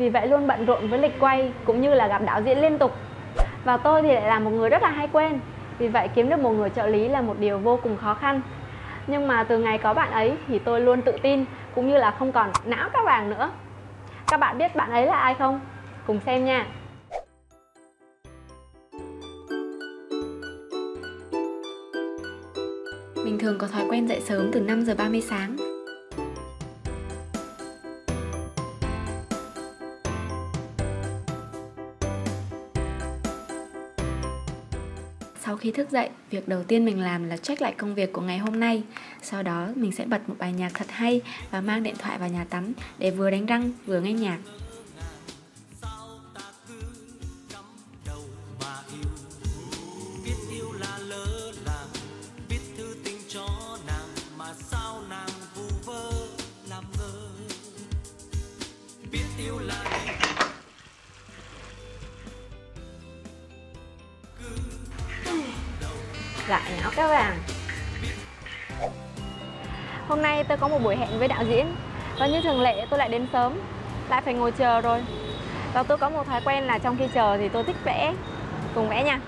vì vậy luôn bận rộn với lịch quay cũng như là gặp đạo diễn liên tục. Và tôi thì lại là một người rất là hay quên, vì vậy kiếm được một người trợ lý là một điều vô cùng khó khăn. Nhưng mà từ ngày có bạn ấy thì tôi luôn tự tin cũng như là không còn não các vàng nữa. Các bạn biết bạn ấy là ai không? Cùng xem nha. Mình thường có thói quen dậy sớm từ 5 giờ 30 sáng. Sau khi thức dậy, việc đầu tiên mình làm là check lại công việc của ngày hôm nay. Sau đó mình sẽ bật một bài nhạc thật hay và mang điện thoại vào nhà tắm để vừa đánh răng vừa nghe nhạc. Lại não các vàng. Hôm nay tôi có một buổi hẹn với đạo diễn và như thường lệ tôi lại đến sớm, lại phải ngồi chờ rồi. Và tôi có một thói quen là trong khi chờ thì tôi thích vẽ. Cùng vẽ nha.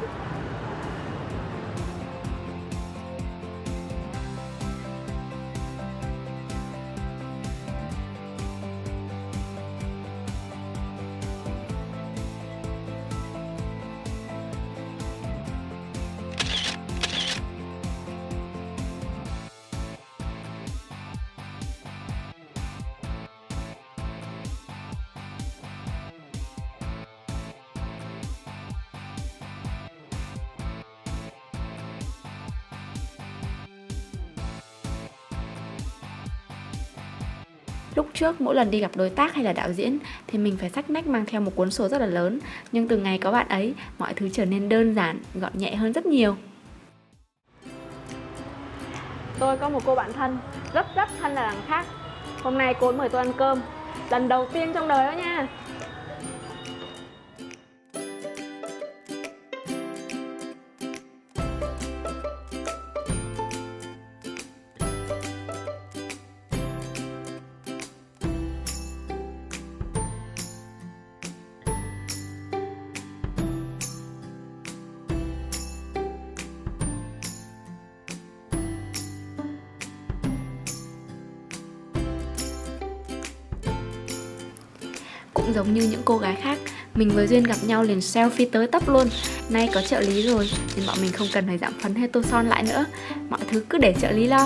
Lúc trước mỗi lần đi gặp đối tác hay là đạo diễn thì mình phải xách nách mang theo một cuốn sổ rất là lớn. Nhưng từ ngày có bạn ấy, mọi thứ trở nên đơn giản, gọn nhẹ hơn rất nhiều. Tôi có một cô bạn thân, rất thân là đằng khác. Hôm nay cô ấy mời tôi ăn cơm, lần đầu tiên trong đời đó nha. Cũng giống như những cô gái khác, mình với Duyên gặp nhau liền selfie tới tấp luôn. Nay có trợ lý rồi nên bọn mình không cần phải giảm phấn hay tô son lại nữa. Mọi thứ cứ để trợ lý lo.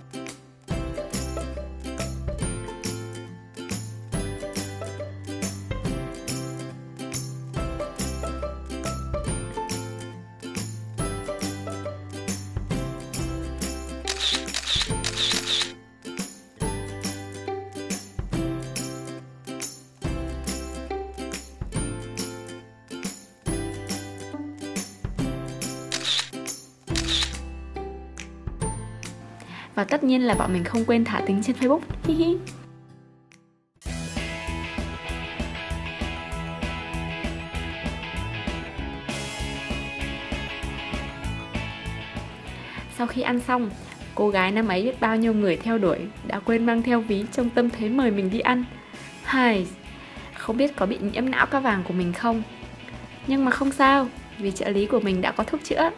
Và tất nhiên là bọn mình không quên thả tính trên Facebook. Hi hi. Sau khi ăn xong, cô gái năm ấy biết bao nhiêu người theo đuổi đã quên mang theo ví trong tâm thế mời mình đi ăn. Hai, không biết có bị nhiễm não cá vàng của mình không? Nhưng mà không sao, vì trợ lý của mình đã có thuốc chữa.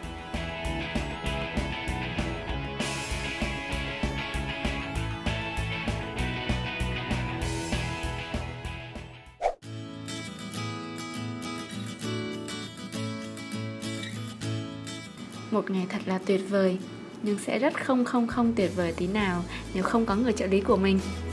Một ngày thật là tuyệt vời, nhưng sẽ rất không tuyệt vời tí nào nếu không có người trợ lý của mình.